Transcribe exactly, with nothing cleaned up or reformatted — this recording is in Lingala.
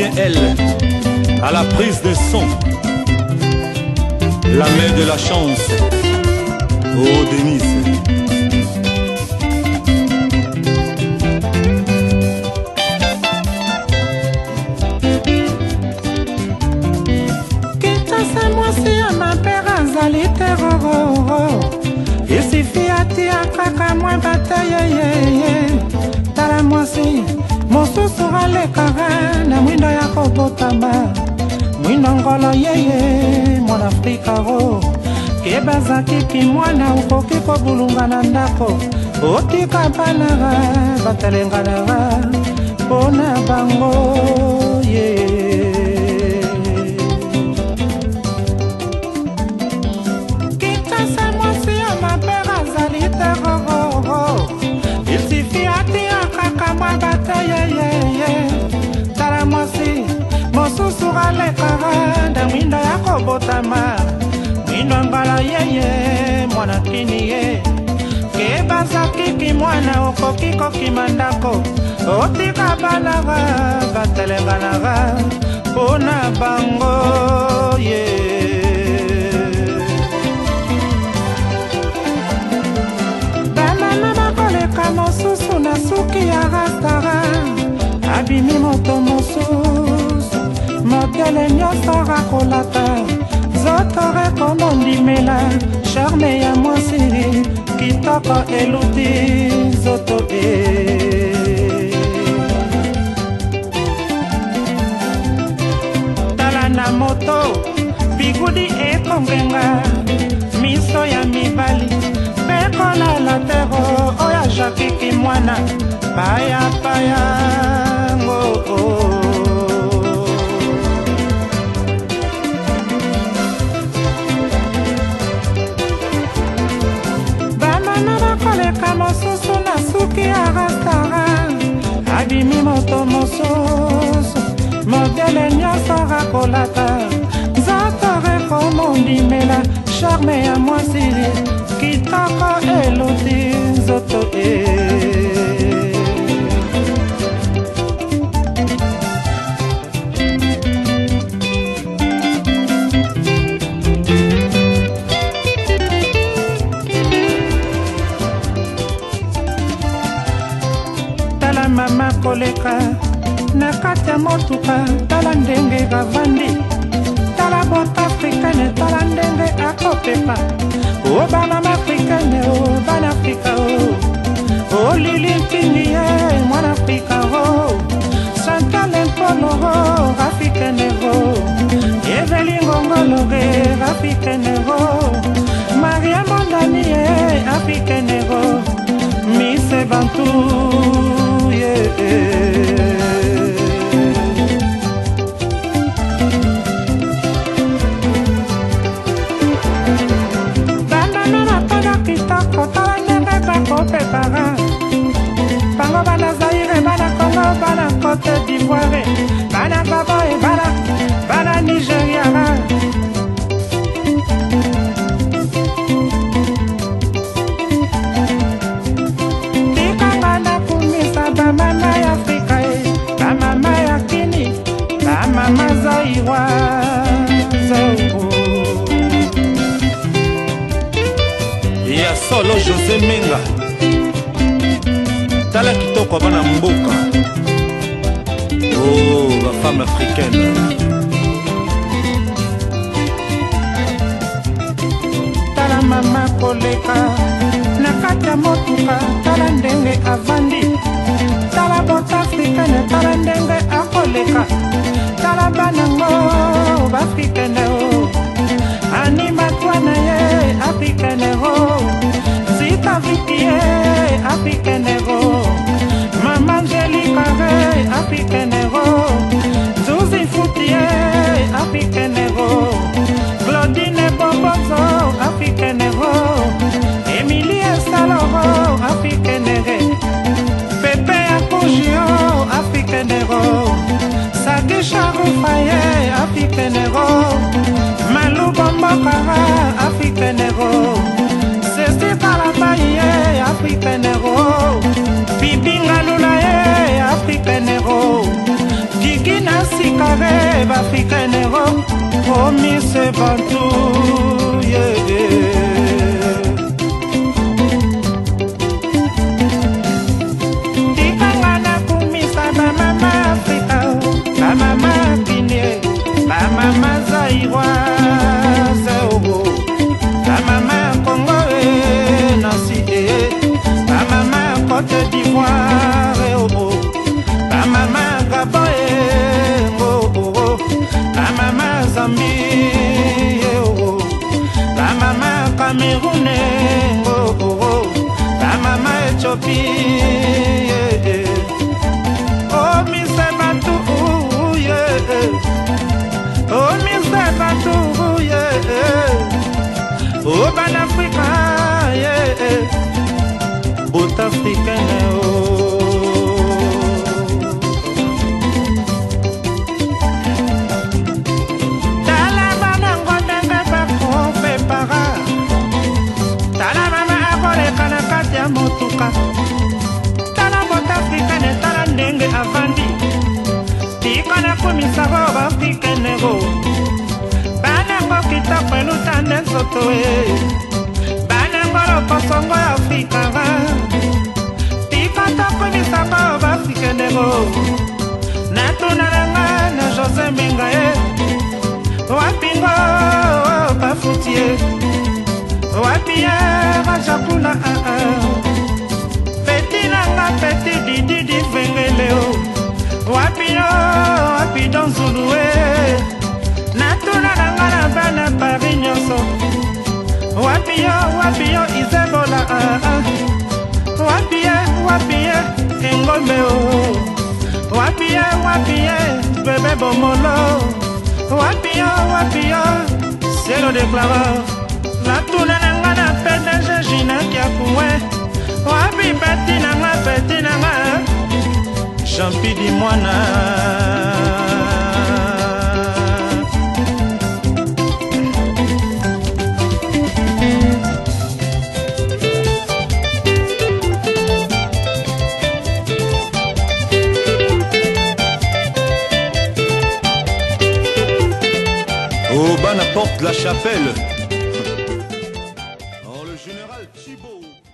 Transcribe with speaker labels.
Speaker 1: bien elle, à la prise de son, la main de la chance. Oh Denise.
Speaker 2: Kitasa mwasi ya mapera azali terororo, isifi ati akaka mwa bata yeyeye. Tala mwasi mosusu alekaka na mwindo ya kobotama, mwindo ngolo yeye mwana Afrika ro. Kebaza kiki mwana ukoki kobulunga na ndako, otika banaga batelenganaga pona bango ye. Kitasa mwasi ya mapera azali terororo, isifi ati akaka mwa bata yeyeye. Tala mwasi mosusu alekaka na mwindo ya kobotama, mwindo ngala yeye mwana kini ye. Kebaza kiki mwana okoki kokima ndako, otika banaga batelenganaga pona bango ye. Banana bakoleka mosusu na suki ya rastara, abimi moto mosusu modele nyonso rakolata. Zotore komo ndimela charme ya mwasi kitoko eluti zoto e. Tala na moto bigudi ekongenga, miso ya mibali pekola la tero oya jakiki mwana paya paya ngo oh. Mosusu na suki ya restaurant, abimi moto mosusu modele nyonso rakolata. Zatore komo ndimela charme ya mwasi kitoko eluti nzoto e. Mama koleka na kati ya motuka, tala ndenge bavandi, tala bota africaine, tala ndenge akopepa. O bana africaine, o bana Afrika o, o Lili Ntindi ye mwana Afrika o, Chantal Mpolo o africaine o, Evelyn Ngongolo ge africaine o, Maria Mondani ye africaine o, Miss Bantu. Bandana na pada kitoko tala ndenge bakopepara, bango bana Zaire, bana Congo, bana Côte d'Ivoire, bana Gabon e bana bana Nigeria. Mama ya Afrika e, mama ya Kini, mama Zaïwa Zao.
Speaker 1: Ya solo José Menga, tala kitoko bana mboka. Oh, la femme africaine.
Speaker 2: Tala mama koleka na kati ya motuka, tala ndenge avandi. Tala bota africaine, tala ndenge akoleka. Tala banango bafrikaine o, anima twana ye africaine o, Zita Viki ye africaine o, Mama Angelica ye africaine o, Zuzi Futi ye africaine o, Claudine Bobozo africaine o, Emilie Saloro africaine o, Pepe Akujio africaine o, Sadisha Rufaye africaine o, Malou Bombokara africaine o, Ceci Kalabaye africaine o, Bibi Ngalula ye africaine o, Gigi Nasika bafrikanero omise bantu yeah, yeah. Tikanga na kumisa bamama Afrika, bamama Guinée, bamama Zaïroise, bamama Congo et Nancy, bamama Côte d'Ivoire, bamama Gabon et bamama Zambie, bamama Cameroun, bamama Éthiopie. Oh, Mister Bantu, yeah. Oh, Mister Bantu, yeah. Oh, Ban Africa, yeah. Bout africaine, oh. Tala banango dengue bako prepara. Tala mama akore kana kati ya motuka. Tala bout africaine, tala ndenge avandi. Tika na kumisago africaine go. Banango kitoko elutande soto e. Banango lokosongo ya Afrika ga. Tika toko misago africaine go. Natuna nanga na José Minga e. Wapingo bafutie. Wapia rajakula a a. Peti nanga peti didi di vengeleo. Wapio wapi don Zuluwe. Natuna nanga na bana Paris nyonso. Wapio wapio Isebola a a. Wapie wapie Engombe o. Wapie wapie bebe bomolo. Wapio wapio cielo de clava. Natuna nanga na P D G Gina Kiakuwe. Wapi peti nanga peti nanga Champi di mwana.
Speaker 1: Au bas n'importe la chapelle. Oh, le général Thibault.